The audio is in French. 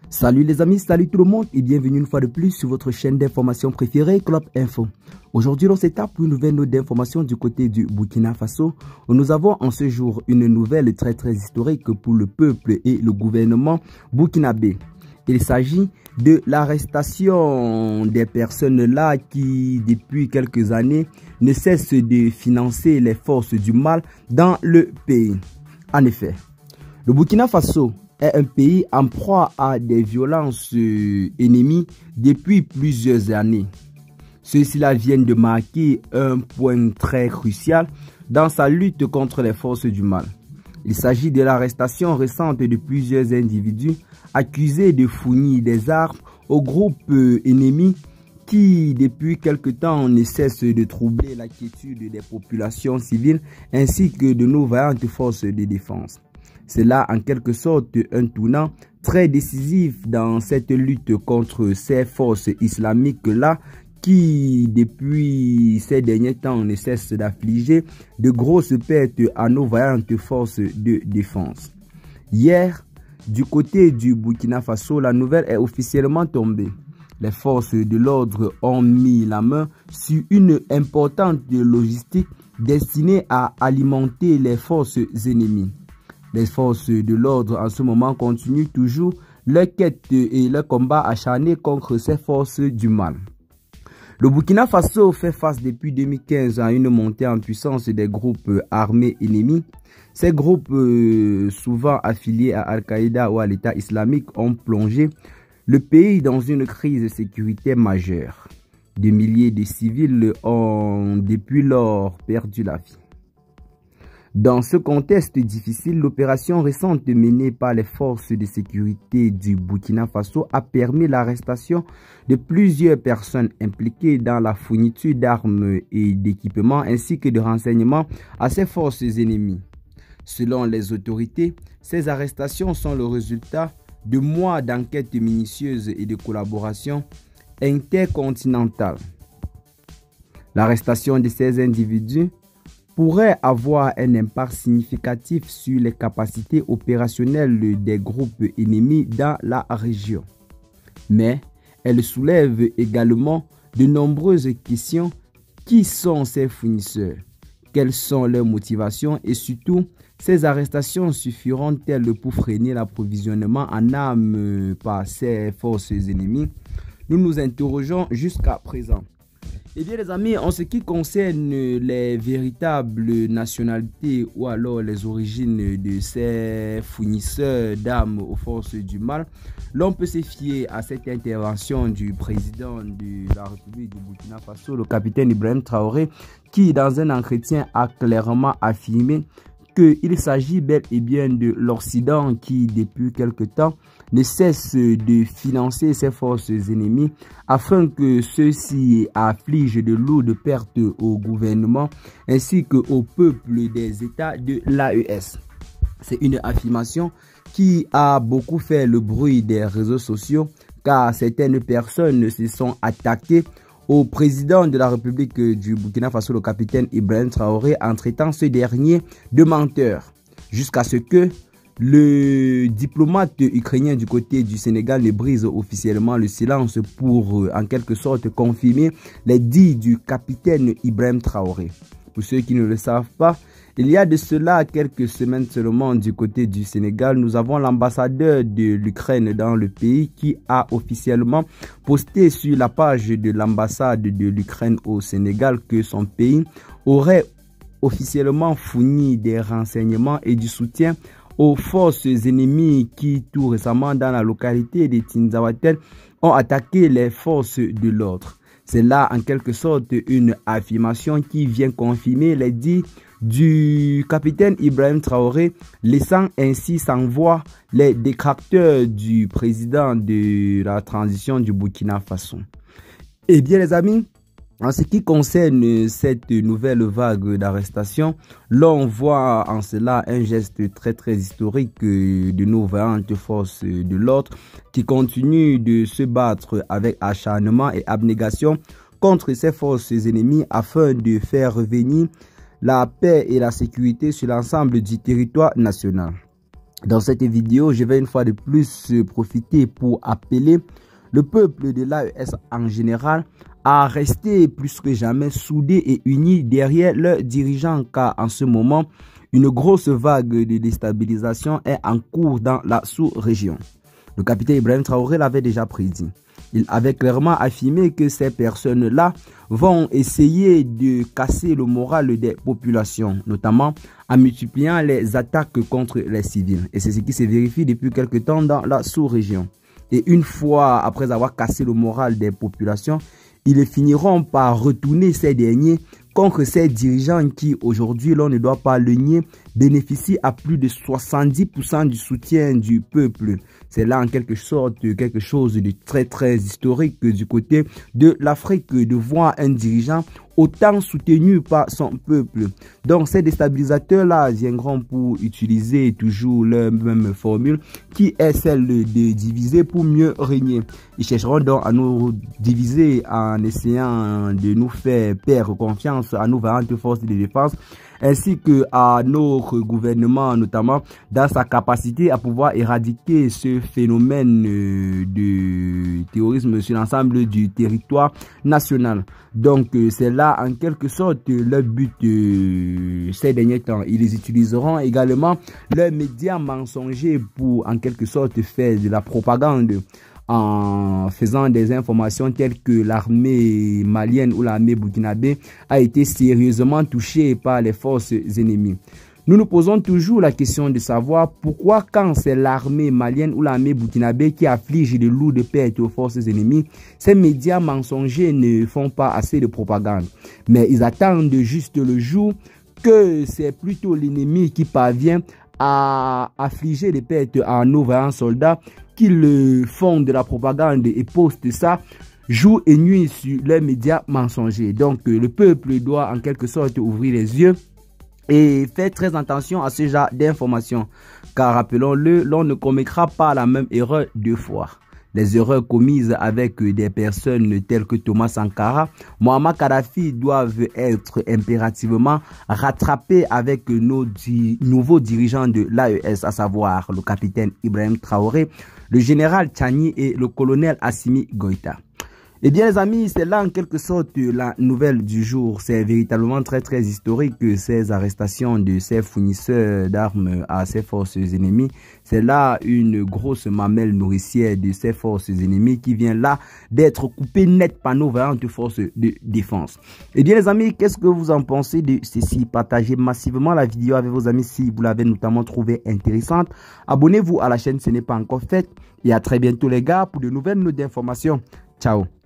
Salut les amis, salut tout le monde et bienvenue une fois de plus sur votre chaîne d'information préférée Club Info. Aujourd'hui on s'étape pour une nouvelle note d'information du côté du Burkina Faso où nous avons en ce jour une nouvelle très historique pour le peuple et le gouvernement burkinabé. Il s'agit de l'arrestation des personnes là qui depuis quelques années ne cessent de financer les forces du mal dans le pays. En effet, le Burkina Faso est un pays en proie à des violences ennemies depuis plusieurs années. Ceux-ci-là viennent de marquer un point très crucial dans sa lutte contre les forces du mal. Il s'agit de l'arrestation récente de plusieurs individus accusés de fournir des armes aux groupes ennemis qui, depuis quelque temps, ne cessent de troubler la quiétude des populations civiles ainsi que de nos vaillantes forces de défense. C'est là en quelque sorte un tournant très décisif dans cette lutte contre ces forces islamiques-là qui, depuis ces derniers temps, ne cessent d'affliger de grosses pertes à nos vaillantes forces de défense. Hier, du côté du Burkina Faso, la nouvelle est officiellement tombée. Les forces de l'ordre ont mis la main sur une importante logistique destinée à alimenter les forces ennemies. Les forces de l'ordre en ce moment continuent toujours leur quête et leur combat acharné contre ces forces du mal. Le Burkina Faso fait face depuis 2015 à une montée en puissance des groupes armés ennemis. Ces groupes, souvent affiliés à Al-Qaïda ou à l'État islamique, ont plongé le pays dans une crise sécuritaire majeure. Des milliers de civils ont depuis lors perdu la vie. Dans ce contexte difficile, l'opération récente menée par les forces de sécurité du Burkina Faso a permis l'arrestation de plusieurs personnes impliquées dans la fourniture d'armes et d'équipements ainsi que de renseignements à ces forces ennemies. Selon les autorités, ces arrestations sont le résultat de mois d'enquêtes minutieuses et de collaboration intercontinentale. L'arrestation de ces individus pourrait avoir un impact significatif sur les capacités opérationnelles des groupes ennemis dans la région. Mais elle soulève également de nombreuses questions. Qui sont ces fournisseurs? Quelles sont leurs motivations? Et surtout, ces arrestations suffiront-elles pour freiner l'approvisionnement en armes par ces forces ennemies? Nous nous interrogeons jusqu'à présent. Eh bien les amis, en ce qui concerne les véritables nationalités ou alors les origines de ces fournisseurs d'armes aux forces du mal, l'on peut se fier à cette intervention du président de la République du Burkina Faso, le capitaine Ibrahim Traoré, qui dans un entretien a clairement affirmé qu'il s'agit bel et bien de l'Occident qui, depuis quelque temps, ne cesse de financer ses forces ennemies afin que ceux-ci affligent de lourdes pertes au gouvernement ainsi qu'au peuple des États de l'AES. C'est une affirmation qui a beaucoup fait le bruit des réseaux sociaux car certaines personnes se sont attaquées au président de la République du Burkina Faso, le capitaine Ibrahim Traoré, en traitant ce dernier de menteur, jusqu'à ce que le diplomate ukrainien du côté du Sénégal ne brise officiellement le silence pour en quelque sorte confirmer les dits du capitaine Ibrahim Traoré. Pour ceux qui ne le savent pas, il y a de cela quelques semaines seulement du côté du Sénégal, nous avons l'ambassadeur de l'Ukraine dans le pays qui a officiellement posté sur la page de l'ambassade de l'Ukraine au Sénégal que son pays aurait officiellement fourni des renseignements et du soutien aux forces ennemies qui tout récemment dans la localité de Tinzaouatel ont attaqué les forces de l'ordre. C'est là en quelque sorte une affirmation qui vient confirmer les dits du capitaine Ibrahim Traoré, laissant ainsi sans voix les détracteurs du président de la transition du Burkina Faso. Eh bien les amis, en ce qui concerne cette nouvelle vague d'arrestation, l'on voit en cela un geste très historique de nos vaillantes forces de l'ordre qui continuent de se battre avec acharnement et abnégation contre ces forces ennemies afin de faire revenir la paix et la sécurité sur l'ensemble du territoire national. Dans cette vidéo, je vais une fois de plus profiter pour appeler le peuple de l'AES en général à rester plus que jamais soudés et unis derrière leurs dirigeants, car en ce moment, une grosse vague de déstabilisation est en cours dans la sous-région. Le capitaine Ibrahim Traoré l'avait déjà prédit. Il avait clairement affirmé que ces personnes-là vont essayer de casser le moral des populations, notamment en multipliant les attaques contre les civils. Et c'est ce qui se vérifie depuis quelque temps dans la sous-région. Et une fois après avoir cassé le moral des populations, ils finiront par retourner ces derniers contre ces dirigeants qui, aujourd'hui, l'on ne doit pas le nier, bénéficient à plus de 70% du soutien du peuple. C'est là en quelque sorte quelque chose de très historique du côté de l'Afrique, de voir un dirigeant autant soutenu par son peuple. Donc ces déstabilisateurs-là viendront pour utiliser toujours la même formule qui est celle de diviser pour mieux régner. Ils chercheront donc à nous diviser en essayant de nous faire perdre confiance à nos vaillantes forces de défense, ainsi que à notre gouvernement, notamment dans sa capacité à pouvoir éradiquer ce phénomène de terrorisme sur l'ensemble du territoire national. Donc c'est là en quelque sorte le but ces derniers temps. Ils utiliseront également leurs médias mensongers pour en quelque sorte faire de la propagande, en faisant des informations telles que l'armée malienne ou l'armée burkinabé a été sérieusement touchée par les forces ennemies. Nous nous posons toujours la question de savoir pourquoi, quand c'est l'armée malienne ou l'armée burkinabé qui afflige de lourdes pertes aux forces ennemies, ces médias mensongers ne font pas assez de propagande. Mais ils attendent juste le jour que c'est plutôt l'ennemi qui parvient à affliger des pertes à nos vaillants soldats, qu'ils font de la propagande et postent ça jour et nuit sur les médias mensongers. Donc le peuple doit en quelque sorte ouvrir les yeux et faire très attention à ce genre d'informations, car rappelons-le, l'on ne commettra pas la même erreur deux fois. Les erreurs commises avec des personnes telles que Thomas Sankara, Mohamed Kadhafi doivent être impérativement rattrapées avec nos nouveaux dirigeants de l'AES, à savoir le capitaine Ibrahim Traoré, le général Tchani et le colonel Assimi Goïta. Eh bien les amis, c'est là en quelque sorte la nouvelle du jour. C'est véritablement très historique, ces arrestations de ces fournisseurs d'armes à ces forces ennemies. C'est là une grosse mamelle nourricière de ces forces ennemies qui vient là d'être coupée net par nos vaillantes forces de défense. Eh bien les amis, qu'est-ce que vous en pensez de ceci? Partagez massivement la vidéo avec vos amis si vous l'avez notamment trouvée intéressante. Abonnez-vous à la chaîne si ce n'est pas encore fait. Et à très bientôt les gars pour de nouvelles notes d'informations. Ciao.